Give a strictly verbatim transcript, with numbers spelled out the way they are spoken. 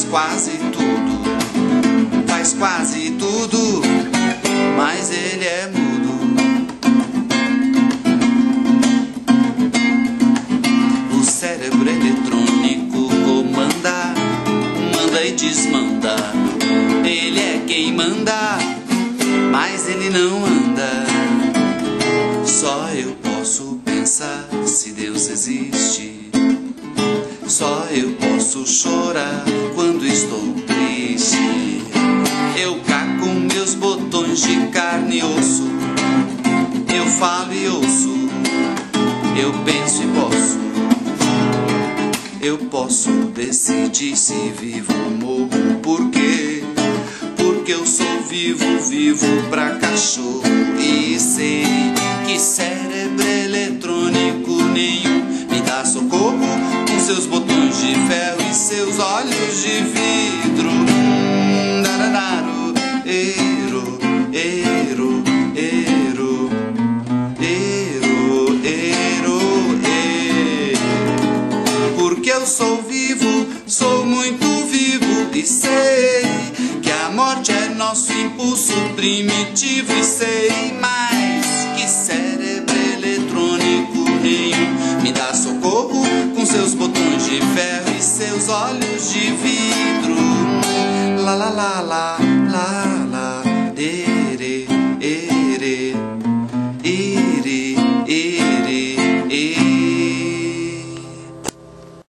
quase tudo, faz quase tudo, mas ele é mudo. O cérebro eletrônico comanda, manda e desmanda. Ele é quem manda, mas ele não anda. Só eu posso pensar se Deus existe. Só eu posso chorar quando estou triste. Eu caco meus botões de carne e osso. Eu falo e ouço. Eu penso e posso. Eu posso decidir se vivo ou morro. Por quê? Porque eu sou vivo, vivo pra cachorro. E sei que cérebro eletrônico nenhum me dá socorro, com seus botões de ferro e seus olhos de vidro. Hum, darararo, ero, ero, ero, ero, ero, ero. Porque eu sou vivo, sou muito vivo e sei que a morte é nosso impulso primitivo. E sei mais que cérebro eletrônico nenhum me dá socorro, com seus botões de ferro e seus olhos de vidro. La la la la la.